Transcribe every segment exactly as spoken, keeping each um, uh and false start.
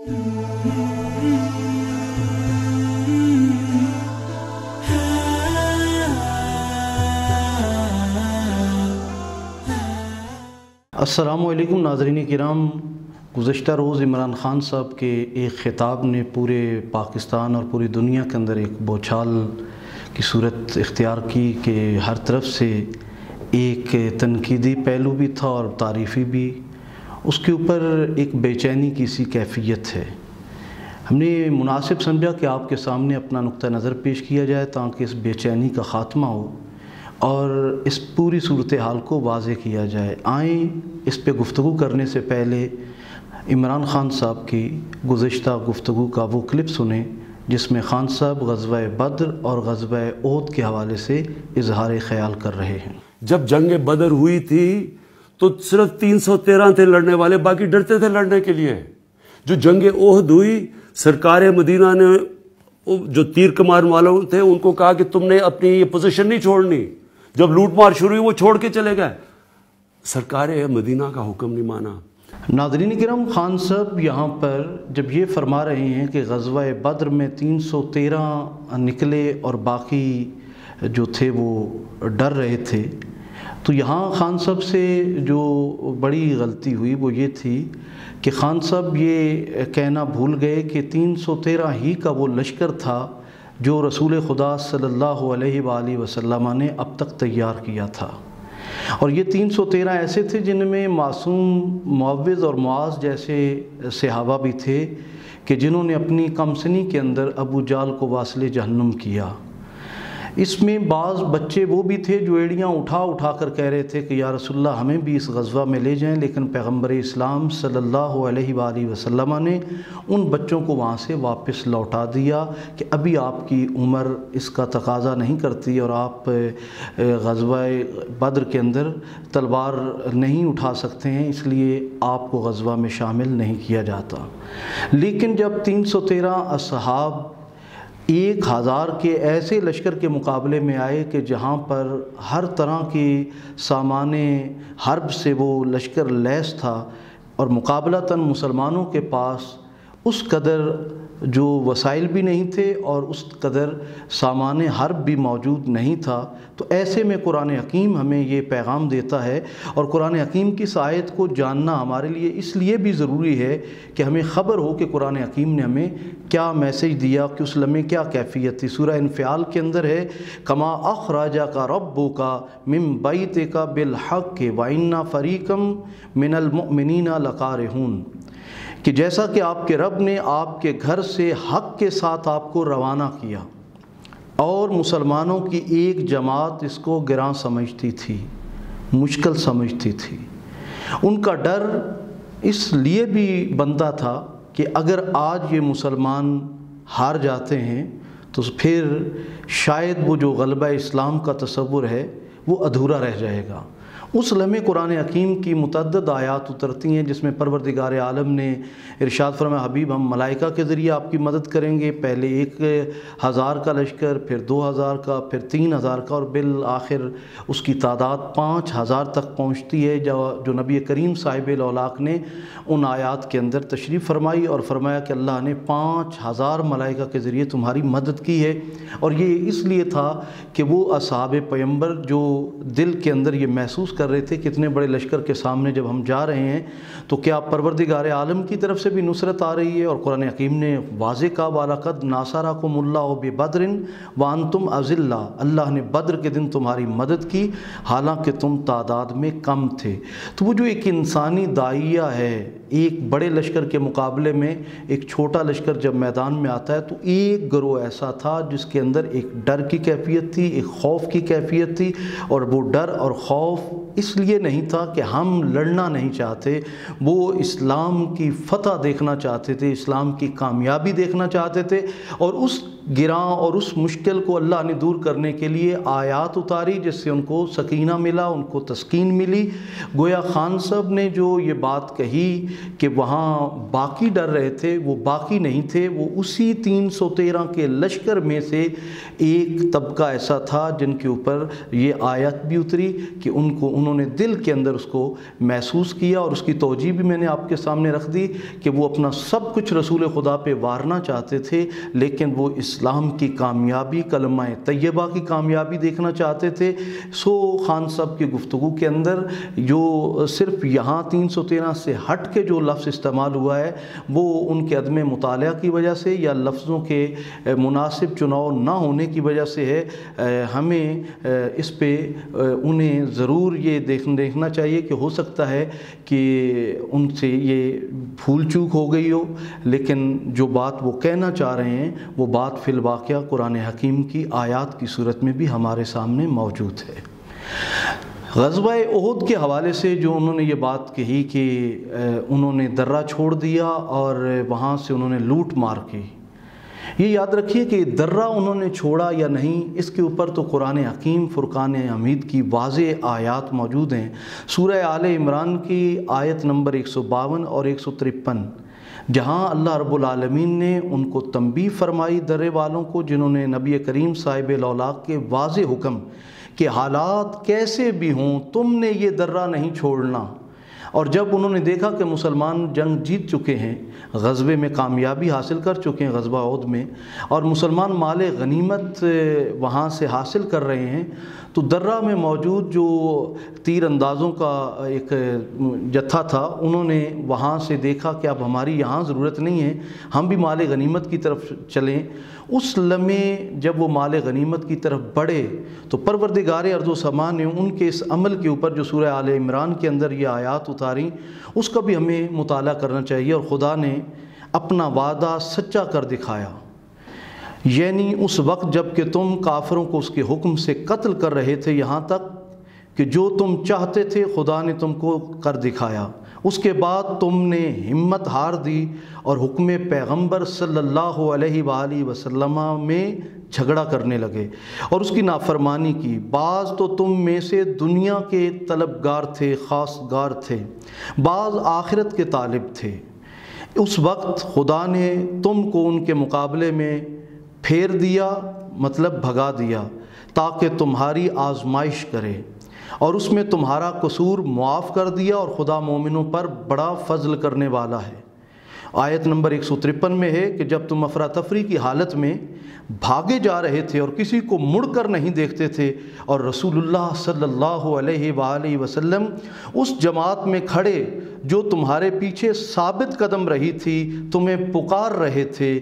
السلام علیکم ناظرین کرام، گزشتہ روز عمران خان صاحب کے ایک خطاب نے پورے پاکستان اور پوری دنیا کے اندر ایک بوچھال کی صورت اختیار کی کہ ہر طرف سے ایک تنقیدی پہلو بھی تھا اور تعریفی بھی، اس کے اوپر ایک بے چینی کی سی کیفیت ہے۔ ہم نے مناسب سمجھا کہ آپ کے سامنے اپنا نقطہ نظر پیش کیا جائے تاکہ اس بے چینی کا خاتمہ ہو اور اس پوری صورتحال کو واضح کیا جائے۔ آئیں اس پہ گفتگو کرنے سے پہلے عمران خان صاحب کی گزشتہ گفتگو کا وہ کلپ سنیں جس میں خان صاحب غزوہ بدر اور غزوہ احد کے حوالے سے اظہار خیال کر رہے ہیں۔ جب جنگ بدر ہوئی تھی تو صرف تین سو تیرہ تھے لڑنے والے، باقی ڈرتے تھے لڑنے کے لیے۔ جو جنگ احد ہوئی، سرکار مدینہ نے جو تیر کمان والوں تھے ان کو کہا کہ تم نے اپنی یہ پوزیشن نہیں چھوڑنی۔ جب لوٹ مار شروع ہوئی وہ چھوڑ کے چلے گئے، سرکار مدینہ کا حکم نہیں مانا۔ ناظرین کرام، خان صاحب یہاں پر جب یہ فرما رہے ہیں کہ غزوہ بدر میں تین سو تیرہ نکلے اور باقی جو تھے وہ ڈر رہے تھے، تو یہاں خان صاحب سے جو بڑی غلطی ہوئی وہ یہ تھی کہ خان صاحب یہ کہنا بھول گئے کہ تین سو تیرہ ہی کا وہ لشکر تھا جو رسول خدا صلی اللہ علیہ وآلہ وسلم نے اب تک تیار کیا تھا، اور یہ تین سو تیرہ ایسے تھے جن میں معصوم، معوذ اور معاذ جیسے صحابہ بھی تھے کہ جنہوں نے اپنی کم سنی کے اندر ابو جہل کو واصل جہنم کیا۔ اس میں بعض بچے وہ بھی تھے جو ایڑیاں اٹھا اٹھا کر کہہ رہے تھے کہ یا رسول اللہ ہمیں بھی اس غزوہ میں لے جائیں، لیکن پیغمبر اسلام صلی اللہ علیہ وآلہ وسلم نے ان بچوں کو وہاں سے واپس لوٹا دیا کہ ابھی آپ کی عمر اس کا تقاضا نہیں کرتی اور آپ غزوہ بدر کے اندر تلوار نہیں اٹھا سکتے ہیں، اس لیے آپ کو غزوہ میں شامل نہیں کیا جاتا۔ لیکن جب تین سو تیرہ اصحاب ایک ہزار کے ایسے لشکر کے مقابلے میں آئے کہ جہاں پر ہر طرح کی سامان حرب سے وہ لشکر لیس تھا اور مقابلتاً مسلمانوں کے پاس اس قدر جو وسائل بھی نہیں تھے اور اس قدر سامان حرب بھی موجود نہیں تھا، تو ایسے میں قرآن حکیم ہمیں یہ پیغام دیتا ہے، اور قرآن حکیم کی اس آیت کو جاننا ہمارے لیے اس لیے بھی ضروری ہے کہ ہمیں خبر ہو کہ قرآن حکیم نے ہمیں کیا میسیج دیا، کہ اس لمحے کیا کیفیت تھی۔ سورہ انفعال کے اندر ہے کما اخرجک ربک من بیتک بالحق وان فریقا من المؤمنین لکارہون، کہ جیسا کہ آپ کے رب نے آپ کے گھر سے حق کے ساتھ آپ کو روانہ کیا اور مسلمانوں کی ایک جماعت اس کو گراں سمجھتی تھی، مشکل سمجھتی تھی۔ ان کا ڈر اس لیے بھی بنتا تھا کہ اگر آج یہ مسلمان ہار جاتے ہیں تو پھر شاید وہ جو غلبہ اسلام کا تصور ہے وہ ادھورا رہ جائے گا۔ اس لمحے قرآن حکیم کی متعدد آیات اترتی ہیں جس میں پروردگار عالم نے ارشاد فرمایا حبیب ہم ملائکہ کے ذریعے آپ کی مدد کریں گے، پہلے ایک ہزار کا لشکر، پھر دو ہزار کا، پھر تین ہزار کا، اور بالآخر اس کی تعداد پانچ ہزار تک پہنچتی ہے، جو جو نبی کریم صاحب الاولاق نے ان آیات کے اندر تشریف فرمائی اور فرمایا کہ اللہ نے پانچ ہزار ملائکہ کے ذریعے تمہاری مدد کی ہے۔ اور یہ اس لیے تھا کہ وہ اصحاب پیغمبر جو دل کے اندر یہ محسوس کر رہے تھے کہ اتنے بڑے لشکر کے سامنے جب ہم جا رہے ہیں تو کیا پروردگار عالم کی طرف سے بھی نصرت آ رہی ہے، اور قرآن حکیم نے واضح کہا وَلَقَدْ نَاصَرَكُمُ اللَّهُ بِبَدْرٍ وَأَنْتُمْ أَذِلَّةٌ، اللہ نے بدر کے دن تمہاری مدد کی حالانکہ تم تعداد میں کم تھے۔ تو وہ جو ایک انسانی داعیہ ہے، ایک بڑے لشکر کے مقابلے میں ایک چھوٹا لشکر جب میدان میں آتا ہے تو ایک گروہ ایسا تھا جس کے اندر ایک ڈر کی کیفیت تھی، ایک خوف کی کیفیت تھی، اور وہ ڈر اور خوف اس لیے نہیں تھا کہ ہم لڑنا نہیں چاہتے، وہ اسلام کی فتح دیکھنا چاہتے تھے، اسلام کی کامیابی دیکھنا چاہتے تھے، اور اس گراں اور اس مشکل کو اللہ نے دور کرنے کے لیے آیات اتاری جس سے ان کو سکینہ ملا، ان کو تسکین ملی۔ گویا خان صاحب نے جو یہ بات کہی کہ وہاں باقی ڈر رہے تھے، وہ باقی نہیں تھے، وہ اسی تین سو تیرہ کے لشکر میں سے ایک طبقہ ایسا تھا جن کے اوپر یہ آیت بھی اتری کہ ان کو انہوں نے دل کے اندر اس کو محسوس کیا، اور اس کی توجیہ بھی میں نے آپ کے سامنے رکھ دی کہ وہ اپنا سب کچھ رسول خدا پہ وارنا چاہتے تھے، لیکن وہ اسلام کی کامیابی، کلمہ طیبہ کی کامیابی دیکھنا چاہتے تھے۔ سو خان صاحب کی گفتگو کے اندر جو صرف یہاں تین سو تیرہ سے ہٹ کے جو لفظ استعمال ہوا ہے وہ ان کے عدم مطالعہ کی وجہ سے یا لفظوں کے مناسب چناؤ نہ ہونے کی وجہ سے ہے۔ ہمیں اس پہ انہیں ضرور یہ دیکھنا چاہیے کہ ہو سکتا ہے کہ ان سے یہ بھول چوک ہو گئی ہو، لیکن جو بات وہ کہنا چاہ رہے ہیں وہ بات فی الواقعہ قرآن حکیم کی آیات کی صورت میں بھی ہمارے سامنے موجود ہے۔ غزوہ احد کے حوالے سے جو انہوں نے یہ بات کہی کہ انہوں نے درہ چھوڑ دیا اور وہاں سے انہوں نے لوٹ مار کی، یہ یاد رکھیے کہ درہ انہوں نے چھوڑا یا نہیں، اس کے اوپر تو قرآن حکیم فرقان حمید کی واضح آیات موجود ہیں۔ سورہ آل عمران کی آیت نمبر ایک سو باون اور ایک سو ترپن، جہاں اللہ رب العالمین نے ان کو تنبیہ فرمائی درے والوں کو جنہوں نے نبی کریم صاحب الاولاق کے واضح حکم کہ حالات کیسے بھی ہوں تم نے یہ درہ نہیں چھوڑنا، اور جب انہوں نے دیکھا کہ مسلمان جنگ جیت چکے ہیں، غزوے میں کامیابی حاصل کر چکے ہیں غزوہ احد میں، اور مسلمان مال غنیمت وہاں سے حاصل کر رہے ہیں، تو درہ میں موجود جو تیر اندازوں کا ایک جتھا تھا انہوں نے وہاں سے دیکھا کہ اب ہماری یہاں ضرورت نہیں ہے، ہم بھی مال غنیمت کی طرف چلیں۔ اس لمحے جب وہ مال غنیمت کی طرف بڑھے تو پروردگار ارض و سما نے ان کے اس عمل کے اوپر جو سورہ آل عمران کے اندر یہ آیات اتاری، اس کا بھی ہمیں مطالعہ کرنا چاہیے، اور خدا نے اپنا وعدہ سچا کر دکھایا۔ یعنی اس وقت جب کہ تم کافروں کو اس کے حکم سے قتل کر رہے تھے، یہاں تک کہ جو تم چاہتے تھے خدا نے تم کو کر دکھایا، اس کے بعد تم نے ہمت ہار دی اور حکم پیغمبر صلی اللہ علیہ وآلہ وسلم میں جھگڑا کرنے لگے اور اس کی نافرمانی کی۔ بعض تو تم میں سے دنیا کے طلبگار تھے، خاص گار تھے، بعض آخرت کے طالب تھے۔ اس وقت خدا نے تم کو ان کے مقابلے میں پھیر دیا، مطلب بھگا دیا، تاکہ تمہاری آزمائش کرے، اور اس میں تمہارا قصور معاف کر دیا، اور خدا مومنوں پر بڑا فضل کرنے والا ہے۔ آیت نمبر ایک سو ترپن میں ہے کہ جب تم افراتفری کی حالت میں بھاگے جا رہے تھے اور کسی کو مڑ کر نہیں دیکھتے تھے، اور رسول اللہ صلی اللہ علیہ وآلہ وسلم اس جماعت میں کھڑے جو تمہارے پیچھے ثابت قدم رہی تھی، تمہیں پکار رہے تھے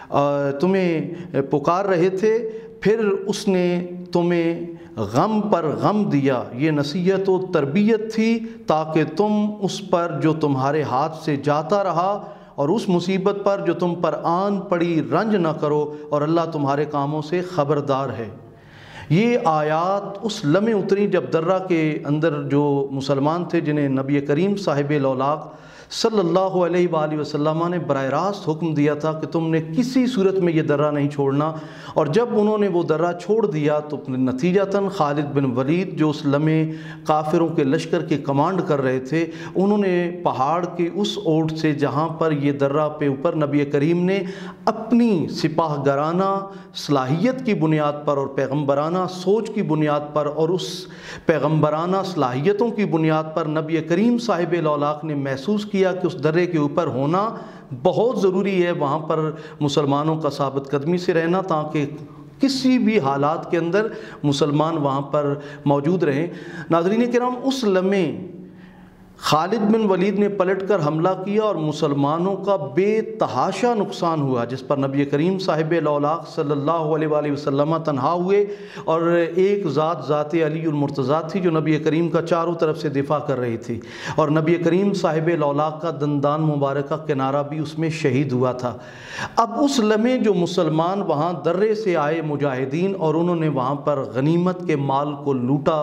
تمہیں پکار رہے تھے پھر اس نے تمہیں غم پر غم دیا۔ یہ نصیحت و تربیت تھی تاکہ تم اس پر جو تمہارے ہاتھ سے جاتا رہا اور اس مصیبت پر جو تم پر آن پڑی رنج نہ کرو، اور اللہ تمہارے کاموں سے خبردار ہے۔ یہ آیات اس لمحے اتری جب درہ کے اندر جو مسلمان تھے جنہیں نبی کریم صاحب الاولاق صلی اللہ علیہ وآلہ وسلم نے براہ راست حکم دیا تھا کہ تم نے کسی صورت میں یہ درہ نہیں چھوڑنا، اور جب انہوں نے وہ درہ چھوڑ دیا تو نتیجتاً خالد بن ولید جو اس لمحے کافروں کے لشکر کی کمانڈ کر رہے تھے، انہوں نے پہاڑ کے اس اوٹ سے جہاں پر یہ درہ پہ اوپر نبی کریم نے اپنی سپاہ گرانہ صلاحیت کی بنیاد پر اور پیغمبرانہ سوچ کی بنیاد پر اور اس پیغمبرانہ صلاحیتوں کی بنیاد پر نبی کریم صاحب الاولاق نے محسوس کیا کہ اس درے کے اوپر ہونا بہت ضروری ہے، وہاں پر مسلمانوں کا ثابت قدمی سے رہنا، تاکہ کسی بھی حالات کے اندر مسلمان وہاں پر موجود رہیں۔ ناظرین کرام، اس لمحے خالد بن ولید نے پلٹ کر حملہ کیا اور مسلمانوں کا بے تحاشا نقصان ہوا، جس پر نبی کریم صاحب الاولاق صلی اللہ علیہ وآلہ وسلم تنہا ہوئے، اور ایک ذات ذات علی المرتضیٰ تھی جو نبی کریم کا چاروں طرف سے دفاع کر رہی تھی، اور نبی کریم صاحب الاولاق کا دندان مبارکہ کنارہ بھی اس میں شہید ہوا تھا۔ اب اس لمحے جو مسلمان وہاں درے سے آئے مجاہدین اور انہوں نے وہاں پر غنیمت کے مال کو لوٹا،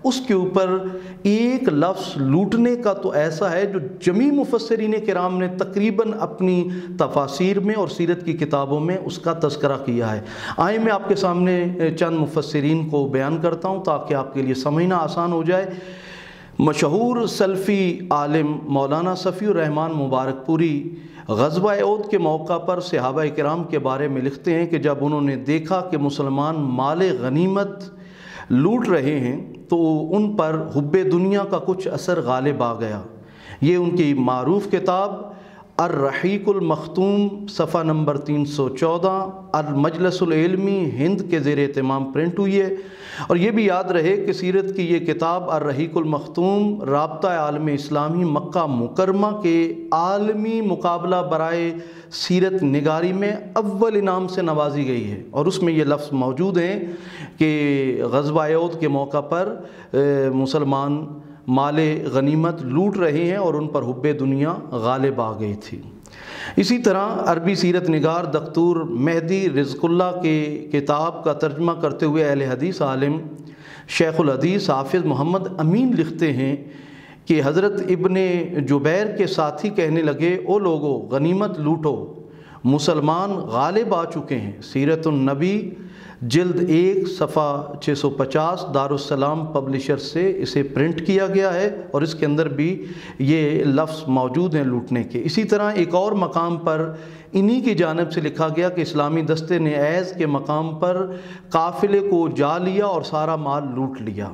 اس کے اوپر ایک لفظ لوٹنے کا تو ایسا ہے جو جمی مفسرین کرام نے تقریباً اپنی تفاسیر میں اور سیرت کی کتابوں میں اس کا تذکرہ کیا ہے۔ آئیں میں آپ کے سامنے چند مفسرین کو بیان کرتا ہوں تاکہ آپ کے لیے سمجھنا آسان ہو جائے۔ مشہور سلفی عالم مولانا صفی الرحمن مبارک پوری غزوہ احد کے موقع پر صحابہ کرام کے بارے میں لکھتے ہیں کہ جب انہوں نے دیکھا کہ مسلمان مال غنیمت لوٹ رہے ہیں تو ان پر حب دنیا کا کچھ اثر غالب آ گیا۔ یہ ان کی معروف کتاب الرحیق المختوم صفحہ نمبر تین سو چودہ المجلس العلمی ہند کے زیر اہتمام پرنٹ ہوئی ہے۔ اور یہ بھی یاد رہے کہ سیرت کی یہ کتاب الرحیق المختوم رابطہ عالم اسلامی مکہ مکرمہ کے عالمی مقابلہ برائے سیرت نگاری میں اول انعام سے نوازی گئی ہے، اور اس میں یہ لفظ موجود ہیں کہ غزوہ احد کے موقع پر مسلمان مال غنیمت لوٹ رہے ہیں اور ان پر حب دنیا غالب آ گئی تھی۔ اسی طرح عربی سیرت نگار دکتور مہدی رزق اللہ کے کتاب کا ترجمہ کرتے ہوئے اہل حدیث عالم شیخ الحدیث حافظ محمد امین لکھتے ہیں کہ حضرت ابن جبیر کے ساتھی کہنے لگے، او لوگو غنیمت لوٹو، مسلمان غالب آ چکے ہیں۔ سیرت النبی جلد ایک صفحہ چھ سو پچاس دارالسلام پبلشر سے اسے پرنٹ کیا گیا ہے، اور اس کے اندر بھی یہ لفظ موجود ہیں لوٹنے کے۔ اسی طرح ایک اور مقام پر انہی کی جانب سے لکھا گیا کہ اسلامی دستے نے ایز کے مقام پر قافلے کو جا لیا اور سارا مال لوٹ لیا۔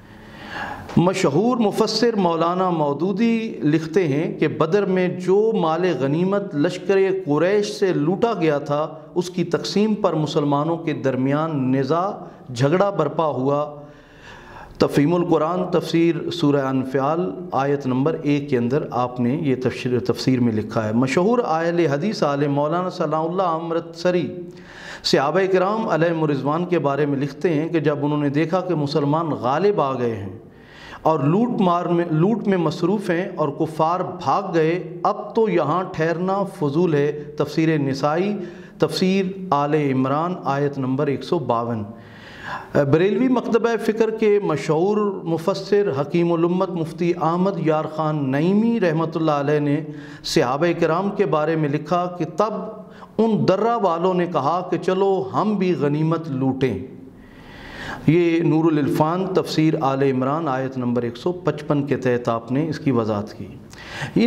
مشہور مفسر مولانا مودودی لکھتے ہیں کہ بدر میں جو مال غنیمت لشکر قریش سے لوٹا گیا تھا اس کی تقسیم پر مسلمانوں کے درمیان نزاع جھگڑا برپا ہوا۔ تفہیم القرآن تفسیر سورہ انفال آیت نمبر ایک کے اندر آپ نے یہ تفسیر تفسیر میں لکھا ہے۔ مشہور اہل حدیث عالم مولانا ثناء اللہ امرتسری صحابہ کرام علیہم رضوان کے بارے میں لکھتے ہیں کہ جب انہوں نے دیکھا کہ مسلمان غالب آ گئے ہیں اور لوٹ مار میں لوٹ میں مصروف ہیں اور کفار بھاگ گئے، اب تو یہاں ٹھہرنا فضول ہے۔ تفسیر نسائی تفسیر آل عمران آیت نمبر ایک سو باون۔ بریلوی مکتبہ فکر کے مشہور مفسر حکیم الامت مفتی احمد یار خان نعیمی رحمۃ اللہ علیہ نے صحابہ کرام کے بارے میں لکھا کہ تب ان درہ والوں نے کہا کہ چلو ہم بھی غنیمت لوٹیں۔ یہ نور العرفان تفسیر آل عمران آیت نمبر ایک سو پچپن کے تحت آپ نے اس کی وضاحت کی۔ ان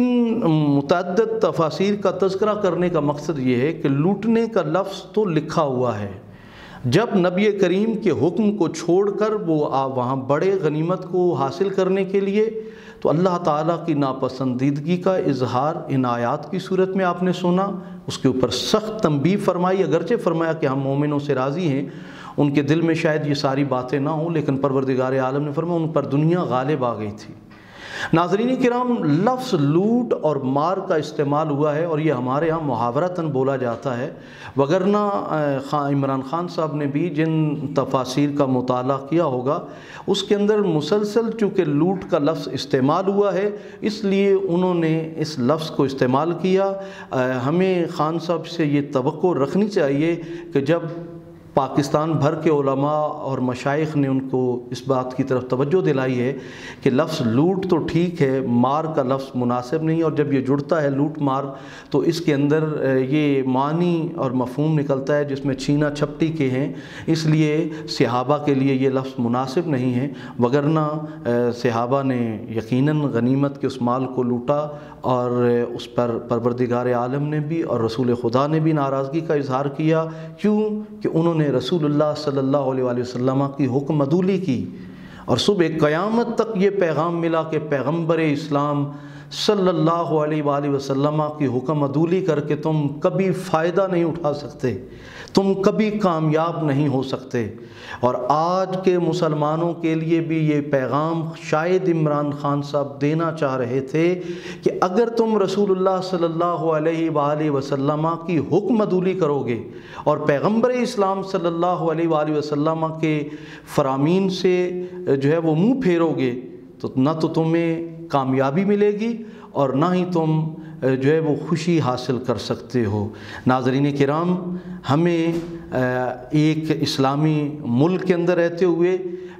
متعدد تفاسیر کا تذکرہ کرنے کا مقصد یہ ہے کہ لوٹنے کا لفظ تو لکھا ہوا ہے، جب نبی کریم کے حکم کو چھوڑ کر وہ وہاں بڑے غنیمت کو حاصل کرنے کے لیے، تو اللہ تعالیٰ کی ناپسندیدگی کا اظہار ان آیات کی صورت میں آپ نے سنا، اس کے اوپر سخت تنبیہ فرمائی، اگرچہ فرمایا کہ ہم مومنوں سے راضی ہیں، ان کے دل میں شاید یہ ساری باتیں نہ ہوں، لیکن پروردگار عالم نے فرمایا ان پر دنیا غالب آ گئی تھی۔ ناظرین کرام، لفظ لوٹ اور مار کا استعمال ہوا ہے اور یہ ہمارے ہاں محاورتاً بولا جاتا ہے، وگرنہ خان عمران خان صاحب نے بھی جن تفاسیر کا مطالعہ کیا ہوگا اس کے اندر مسلسل چونکہ لوٹ کا لفظ استعمال ہوا ہے اس لیے انہوں نے اس لفظ کو استعمال کیا۔ ہمیں خان صاحب سے یہ توقع رکھنی چاہیے کہ جب پاکستان بھر کے علماء اور مشائخ نے ان کو اس بات کی طرف توجہ دلائی ہے کہ لفظ لوٹ تو ٹھیک ہے، مار کا لفظ مناسب نہیں، اور جب یہ جڑتا ہے لوٹ مار تو اس کے اندر یہ معنی اور مفہوم نکلتا ہے جس میں چھینا چھپٹی کے ہیں، اس لیے صحابہ کے لیے یہ لفظ مناسب نہیں ہے، وگرنہ صحابہ نے یقیناً غنیمت کے اس مال کو لوٹا اور اس پر پروردگار عالم نے بھی اور رسول خدا نے بھی ناراضگی کا اظہار کیا۔ کیوں کہ انہوں نے رسول اللہ صلی اللہ علیہ وآلہ وسلم کی حکم عدولی کی، اور صبح قیامت تک یہ پیغام ملا کہ پیغمبر اسلام صلی اللہ علیہ وآلہ وسلم کی حکم عدولی کر کے تم کبھی فائدہ نہیں اٹھا سکتے، تم کبھی کامیاب نہیں ہو سکتے۔ اور آج کے مسلمانوں کے لیے بھی یہ پیغام شاید عمران خان صاحب دینا چاہ رہے تھے کہ اگر تم رسول اللہ صلی اللہ علیہ وآلہ وسلم کی حکم عدولی کرو گے اور پیغمبر اسلام صلی اللہ علیہ وآلہ وسلم کے فرامین سے جو ہے وہ منہ پھیرو گے تو نہ تو تمہیں کامیابی ملے گی اور نہ ہی تم جو ہے وہ خوشی حاصل کر سکتے ہو۔ ناظرین کرام، ہمیں ایک اسلامی ملک کے اندر رہتے ہوئے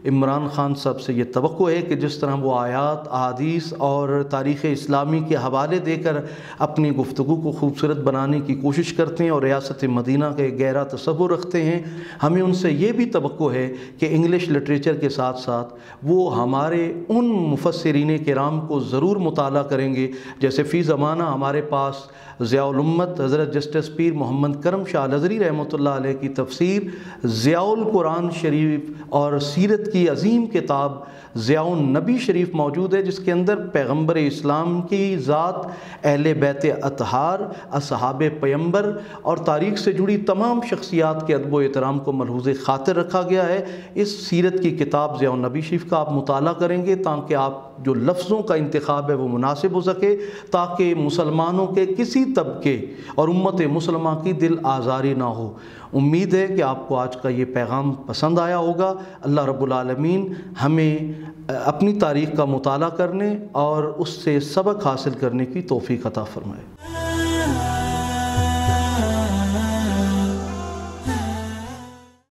عمران خان صاحب سے یہ توقع ہے کہ جس طرح وہ آیات، احادیث اور تاریخ اسلامی کے حوالے دے کر اپنی گفتگو کو خوبصورت بنانے کی کوشش کرتے ہیں اور ریاست مدینہ کا ایک گہرا تصور رکھتے ہیں، ہمیں ان سے یہ بھی توقع ہے کہ انگلش لٹریچر کے ساتھ ساتھ وہ ہمارے ان مفسرین کرام کو ضرور مطالعہ کریں گے، جیسے فی زمانہ ہمارے پاس ضیاء الامت حضرت جسٹس پیر محمد کرم شاہ الازہری رحمۃ اللہ علیہ کی تفسیر ضیاء القرآن شریف اور سیرت کی عظیم کتاب ضیاء النبی شریف موجود ہے، جس کے اندر پیغمبر اسلام کی ذات، اہل بیت اطہار، اصحاب پیمبر اور تاریخ سے جڑی تمام شخصیات کے ادب و احترام کو ملحوظ خاطر رکھا گیا ہے۔ اس سیرت کی کتاب ضیاء النبی شریف کا آپ مطالعہ کریں گے تاکہ آپ جو لفظوں کا انتخاب ہے وہ مناسب ہو سکے، تاکہ مسلمانوں کے کسی طبقے اور امت مسلمہ کی دل آزاری نہ ہو۔ امید ہے کہ آپ کو آج کا یہ پیغام پسند آیا ہوگا۔ اللہ رب العالمین ہمیں اپنی تاریخ کا مطالعہ کرنے اور اس سے سبق حاصل کرنے کی توفیق عطا فرمائے۔